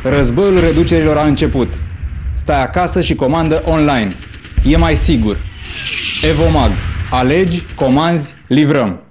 Războiul reducerilor a început. Stai acasă și comandă online. E mai sigur. Evomag. Alegi, comanzi, livrăm.